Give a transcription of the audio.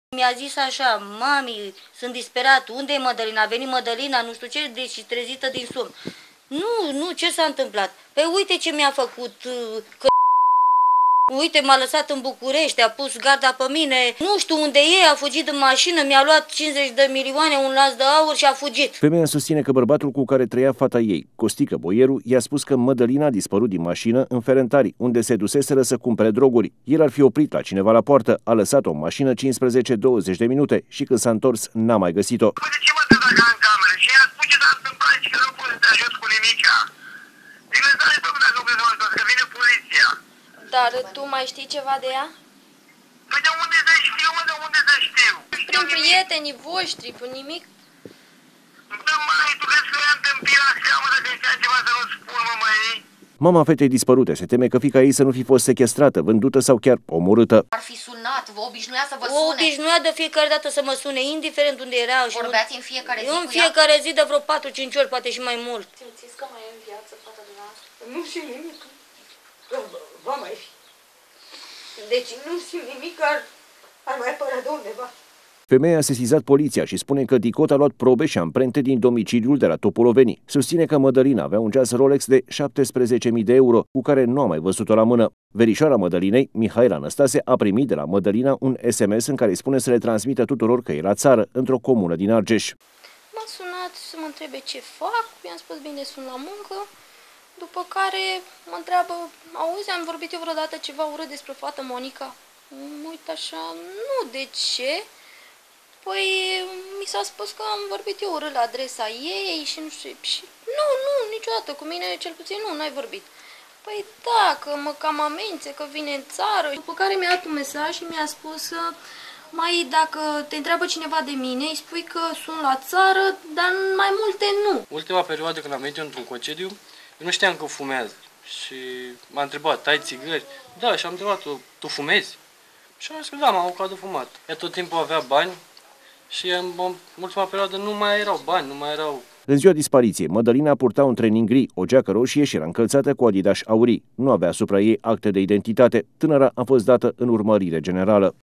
Mi-a zis așa: mami, sunt disperat, unde e Mădălina? A venit Mădălina, nu știu ce, deci trezită din somn. Nu, ce s-a întâmplat? Păi uite ce mi-a făcut, că uite, m-a lăsat în București, a pus garda pe mine, nu știu unde e, a fugit în mașină, mi-a luat 50 de milioane, un las de aur și a fugit. Femeia susține că bărbatul cu care trăia fata ei, Costică Boieru, i-a spus că Mădălina a dispărut din mașină în Ferentari, unde se duseseră să cumpere droguri. El ar fi oprit la cineva la poartă, a lăsat-o în mașină 15-20 de minute și când s-a întors n-a mai găsit-o. Păi de ce mă dă în cameră? Și i-a spus ce s-a întâmplat și că nu poți să te ajut cu nimica. Bine, stai, domnule, dacă vreți, că vine poliția. Dar tu mai știi ceva de ea? Păi de unde să știu, mă, de unde să știu? Prin prietenii voștri, cu nimic? Bă, mai, tu crezi că ea întâmpina seamă dacă știa ceva să nu spun, mă, mai? Mama fetei dispărute se teme că fiica ei să nu fi fost sechestrată, vândută sau chiar omorâtă. Ar fi sunat, vă obișnuia să vă sune. O obișnuia de fiecare dată să mă sune, indiferent unde era. Vorbeați în fiecare zi cu ea? În fiecare zi de vreo 4-5 ori, poate și mai mult. Simțiți că mai e în viață fata dumneavoastră? Nu simt nimic. Va mai fi. Deci nu simt nimic, ar mai apărea de undeva. Femeia a sesizat poliția și spune că DICOT a luat probe și amprente din domiciliul de la Topoloveni. Susține că Mădălina avea un ceas Rolex de 17.000 de euro, cu care nu a mai văzut-o la mână. Verișoara Mădălinei, Mihaela Năstase, a primit de la Mădălina un SMS în care îi spune să le transmită tuturor că e la țară, într-o comună din Argeș. M-a sunat să mă întrebe ce fac, i-am spus bine, sunt la muncă, după care mă întreabă, auzi, am vorbit eu vreodată ceva urât despre fată Monica? Mă uit așa, nu, de ce? Păi mi s-a spus că am vorbit eu urât la adresa ei și nu știu, și nu, niciodată, cu mine cel puțin n-ai vorbit. Păi da, că mă cam amenințe, că vine în țară. După care mi-a dat un mesaj și mi-a spus, mai dacă te întreabă cineva de mine, îi spui că sunt la țară, dar mai multe nu. Ultima perioadă când am venit într-un concediu, eu nu știam că fumează și m-a întrebat, ai țigări? Da, și am întrebat, tu fumezi? Și am zis că da, m-am apucat de fumat. Ea tot timpul avea bani și în ultima perioadă nu mai erau bani, nu mai erau. În ziua dispariției, Mădălina purta un trening gri, o geacă roșie și era încălțată cu adidași aurii. Nu avea asupra ei acte de identitate. Tânăra a fost dată în urmărire generală.